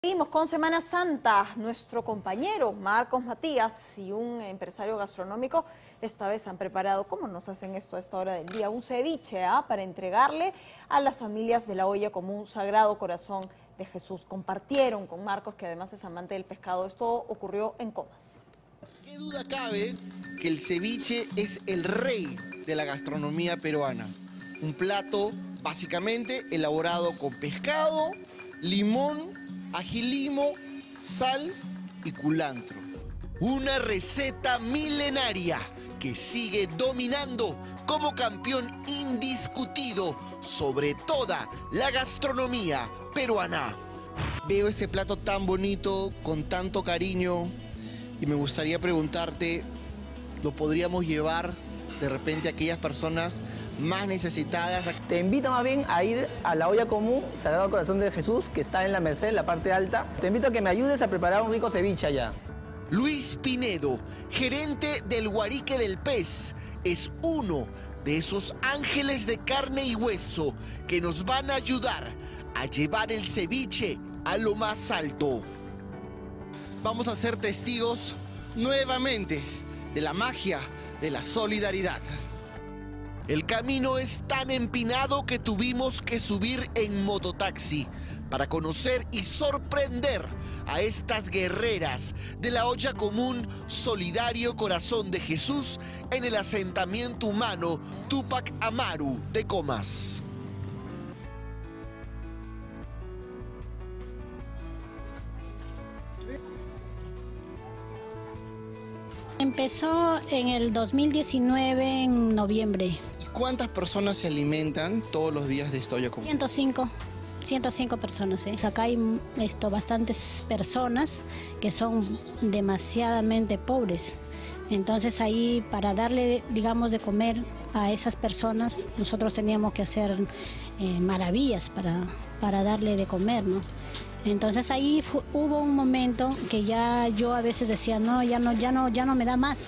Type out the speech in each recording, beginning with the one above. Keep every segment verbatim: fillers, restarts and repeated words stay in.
Seguimos con Semana Santa. Nuestro compañero Marcos Matías y un empresario gastronómico esta vez han preparado, ¿cómo nos hacen esto a esta hora del día? Un ceviche ¿eh? para entregarle a las familias de la olla común Sagrado Corazón de Jesús. Compartieron con Marcos, que además es amante del pescado. Esto ocurrió en Comas. ¿Qué duda cabe que el ceviche es el rey de la gastronomía peruana? Un plato básicamente elaborado con pescado, limón, ají limo, sal y culantro. Una receta milenaria que sigue dominando como campeón indiscutido sobre toda la gastronomía peruana. Veo este plato tan bonito, con tanto cariño, y me gustaría preguntarte, ¿lo podríamos llevar de repente a aquellas personas más necesitadas? Te invito más bien a ir a la olla común Sagrado Corazón de Jesús, que está en la Merced, en la parte alta. Te invito a que me ayudes a preparar un rico ceviche allá. Luis Pinedo, gerente del Guarique del Pez, es uno de esos ángeles de carne y hueso que nos van a ayudar a llevar el ceviche a lo más alto. Vamos a ser testigos nuevamente de la magia de la solidaridad. El camino es tan empinado que tuvimos que subir en mototaxi para conocer y sorprender a estas guerreras de la olla común Solidario Corazón de Jesús en el asentamiento humano Tupac Amaru de Comas. Empezó en el dos mil diecinueve, en noviembre. ¿Y cuántas personas se alimentan todos los días de esta olla común? ciento cinco, ciento cinco personas. ¿eh? Acá hay esto, bastantes personas que son demasiadamente pobres. Entonces ahí, para darle, digamos, de comer a esas personas, nosotros teníamos que hacer eh, maravillas para, para darle de comer, ¿no? Entonces ahí hubo un momento que ya yo a veces decía, no, ya no, ya no, ya no me da más.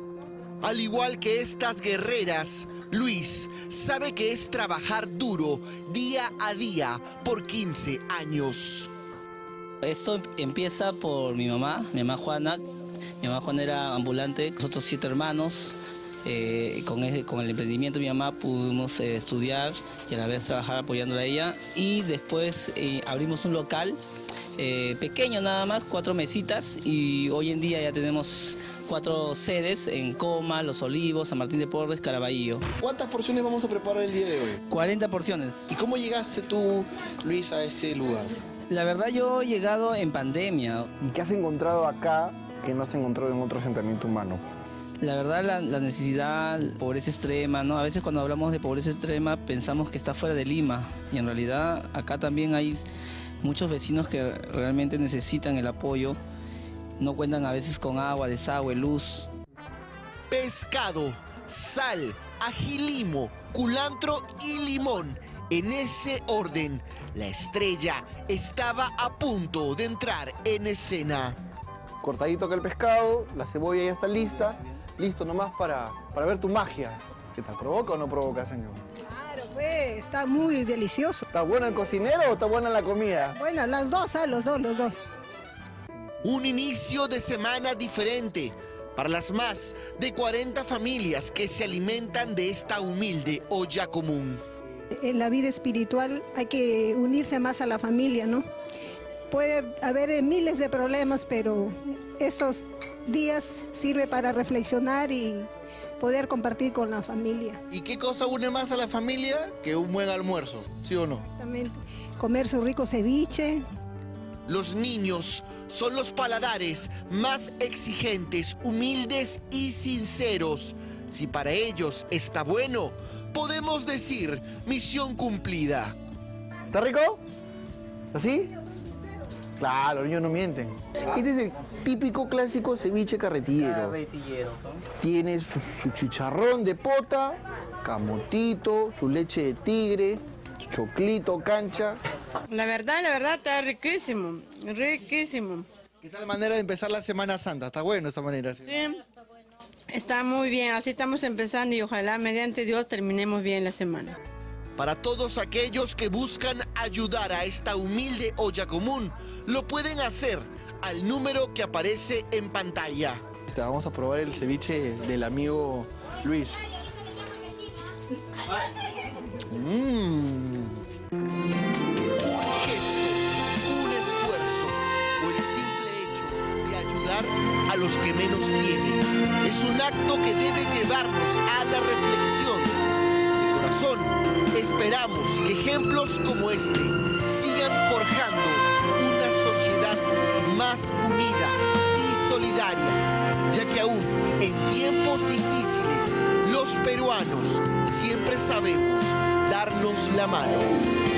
Al igual que estas guerreras, Luis sabe que es trabajar duro día a día por quince años. Esto empieza por mi mamá, mi mamá Juana. Mi mamá Juana era ambulante, nosotros siete hermanos. Eh, con, ese, con el emprendimiento de mi mamá pudimos eh, estudiar y a la vez trabajar apoyándola a ella, y después eh, abrimos un local eh, pequeño nada más, cuatro mesitas, y hoy en día ya tenemos cuatro sedes en Comas, Los Olivos, San Martín de Porres, Caraballo. ¿Cuántas porciones vamos a preparar el día de hoy? cuarenta porciones. ¿Y cómo llegaste tú, Luis, a este lugar? La verdad, yo he llegado en pandemia. ¿Y qué has encontrado acá que no has encontrado en otro asentamiento humano? La verdad, la, la necesidad, pobreza extrema, ¿no? A veces cuando hablamos de pobreza extrema pensamos que está fuera de Lima, y en realidad acá también hay muchos vecinos que realmente necesitan el apoyo. No cuentan a veces con agua, desagüe, luz. Pescado, sal, ají limo, culantro y limón. En ese orden, la estrella estaba a punto de entrar en escena. Cortadito acá el pescado, la cebolla ya está lista. Listo nomás para, para ver tu magia. ¿Qué tal? ¿Provoca o no provoca, señor? Claro, pues, está muy delicioso. ¿Está bueno el cocinero o está buena la comida? Bueno, las dos, ¿eh? los dos, los dos. Un inicio de semana diferente para las más de cuarenta familias que se alimentan de esta humilde olla común. En la vida espiritual hay que unirse más a la familia, ¿no? Puede haber miles de problemas, pero estos días sirve para reflexionar y poder compartir con la familia. ¿Y qué cosa une más a la familia que un buen almuerzo? ¿Sí o no? Exactamente. Comer su rico ceviche. Los niños son los paladares más exigentes, humildes y sinceros. Si para ellos está bueno, podemos decir misión cumplida. ¿Está rico? ¿Así? Claro, los niños no mienten. Este es el típico clásico ceviche carretillero. Carretillero, ¿no? Tiene su, su chicharrón de pota, camotito, su leche de tigre, su choclito, cancha. La verdad, la verdad está riquísimo, riquísimo. ¿Qué tal manera de empezar la Semana Santa? Está bueno esta manera. ¿Sí? Sí, está muy bien, así estamos empezando y ojalá mediante Dios terminemos bien la semana. Para todos aquellos que buscan ayudar a esta humilde olla común, lo pueden hacer al número que aparece en pantalla. Vamos a probar el ceviche del amigo Luis. Mmm. Un gesto, un esfuerzo o el simple hecho de ayudar a los que menos tienen es un acto que debe llevarnos a la reflexión. De corazón, esperamos que ejemplos como este sigan forjando una sociedad más unida y solidaria, ya que aún en tiempos difíciles los peruanos siempre sabemos darnos la mano.